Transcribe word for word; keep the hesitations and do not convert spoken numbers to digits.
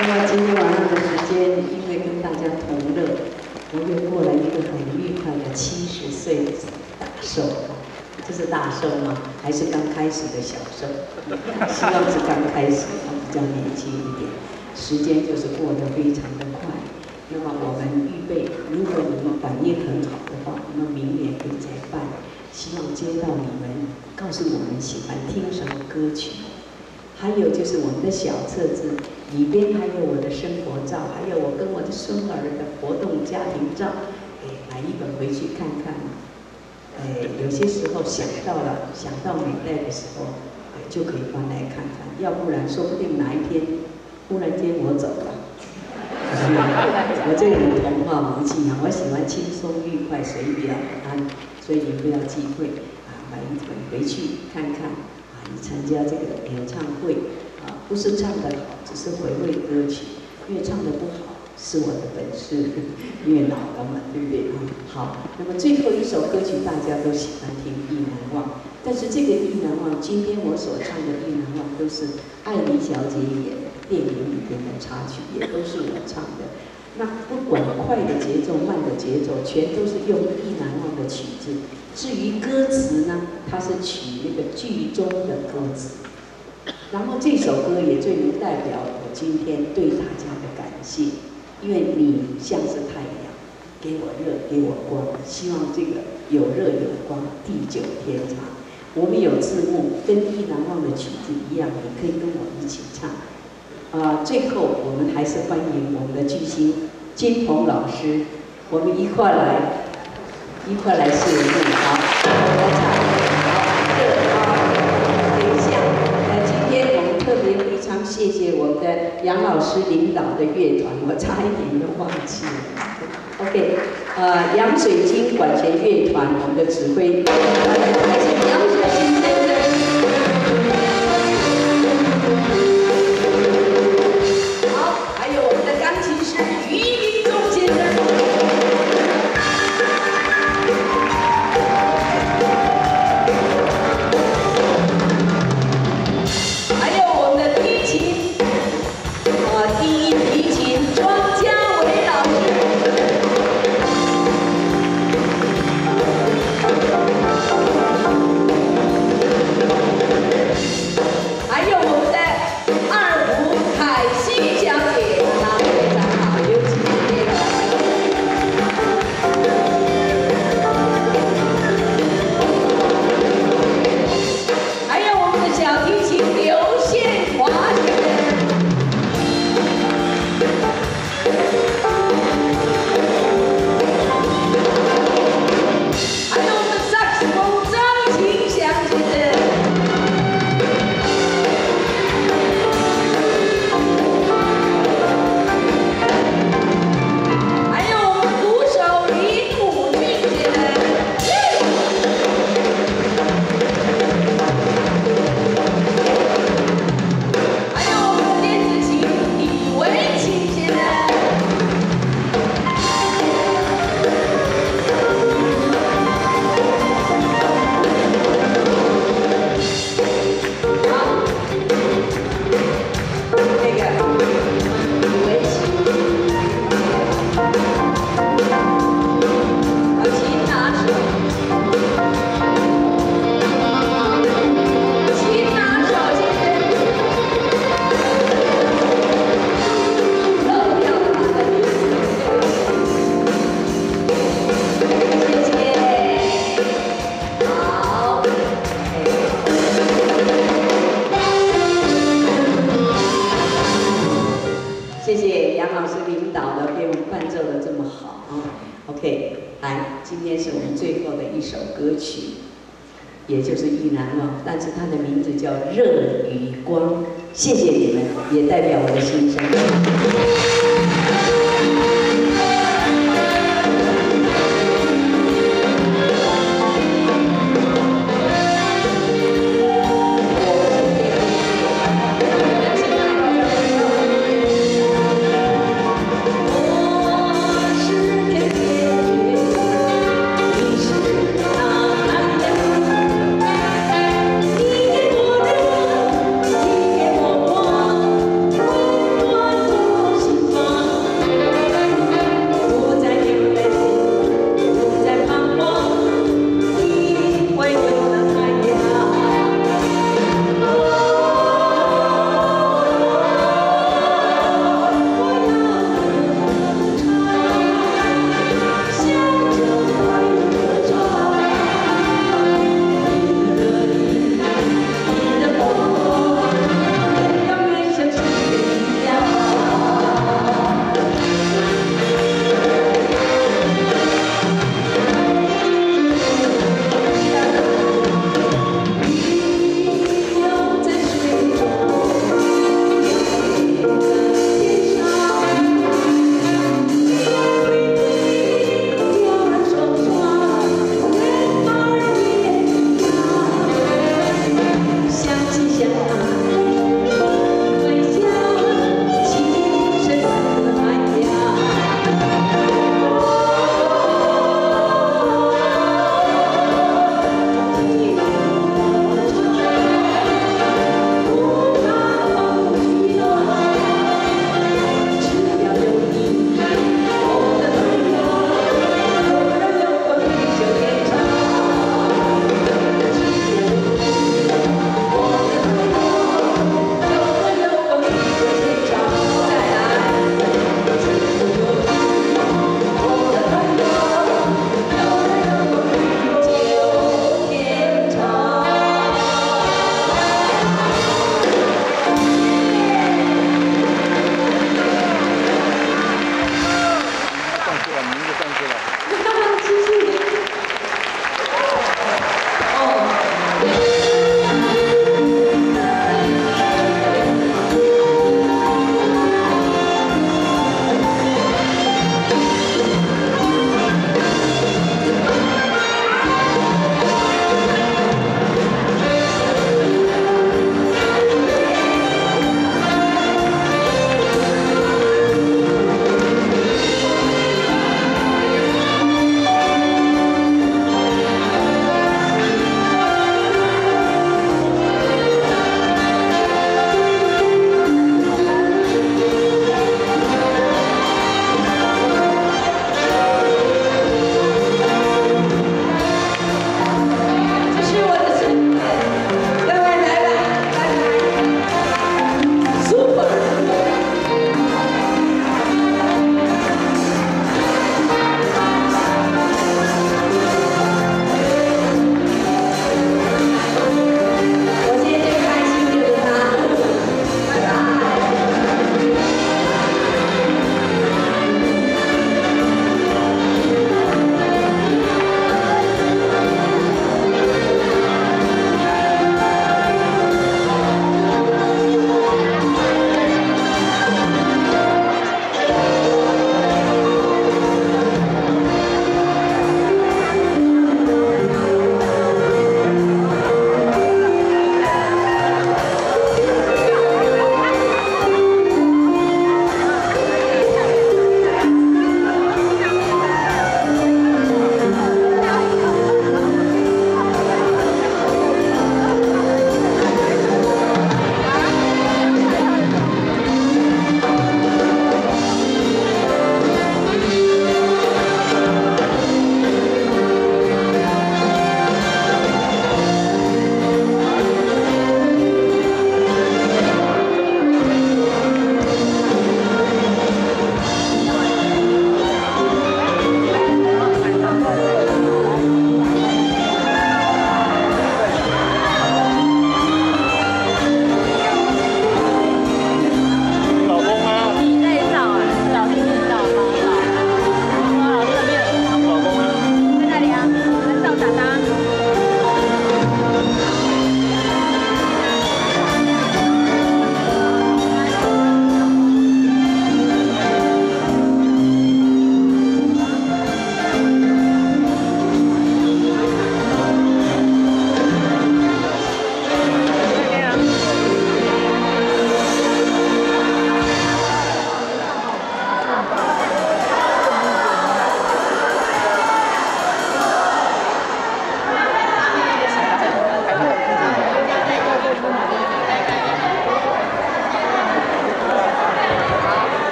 那么今天晚上的时间，因为跟大家同乐，我又过了一个很愉快的七十岁的大寿。这是大寿吗？还是刚开始的小寿？希望是刚开始，比较年轻一点。时间就是过得非常的快。那么我们预备，如果你们反应很好的话，我们明年可以再办。希望接到你们，告诉我们喜欢听什么歌曲。还有就是我们的小册子里边还有我的生活照，还有我跟我的孙儿的活动家庭照，哎，买一本回去看看嘛。哎，有些时候想到了，想到美代的时候，哎，就可以翻来看看。要不然，说不定哪一天忽然间我走了。我这个人童话盲气啊，我喜欢轻松愉快、随遇而安，所以你不要忌讳啊，买一本回去看看。你参加这个演唱会啊，不是唱得好，只是回味歌曲。因为唱得不好是我的本事，因为老了嘛，对不对啊？好，那么最后一首歌曲大家都喜欢听《意难忘》，但是这个《意难忘》，今天我所唱的《意难忘》都是艾妮小姐演电影里边的插曲，也都是我唱的。那不管快的节奏、慢的节奏，全都是用《意难忘》的曲子。至于歌词呢，它是取那个剧中的歌词。然后这首歌也最能代表我今天对大家的感谢，因为你像是太阳，给我热，给我光。希望这个有热有光，地久天长。我们有字幕，跟《意难忘》的曲子一样，你可以跟我一起唱。啊、呃，最后我们还是欢迎我们的巨星金鹏老师，我们一块来。一块来试录，好，来唱。好，这啊，等一下，呃，今天我们特别非常谢谢我们的杨老师领导的乐团，我差一点都忘记了。OK， 呃，杨水晶管弦乐团，我们的指挥，还是杨水晶先生。好，还有我们的钢琴师于明忠先生。也就是意难忘，但是它的名字叫热与光。谢谢你们，也代表我的心声。